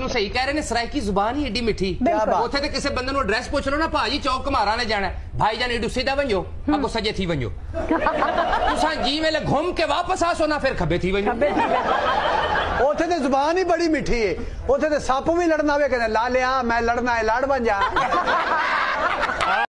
ਉਹਨੂੰ ਸਹੀ ਕਹਿ ਰਹੇ ਨੇ ਸਰਾਇਕੀ ਜ਼ੁਬਾਨ ਹੀ ਏਡੀ ਮਿੱਠੀ ਉੱਥੇ ਤੇ ਕਿਸੇ ਬੰਦੇ ਨੂੰ ਐਡਰੈਸ ਪੁੱਛ ਲਓ ਨਾ ਭਾਜੀ ਚੌਕ ਘਮਾਰਾ ਨੇ ਜਾਣਾ भाई जान इडू सीधा वञो अगो सजे थी वञो तुसां जी वेले घूम के वापस आसो ना फिर खब्बे थी वञो ओथे ते जुबान ही बड़ी मिठी है ओथे ते सप भी लड़ना आवे कहंदे ला लिया मैं लड़ना है लड़ बन जा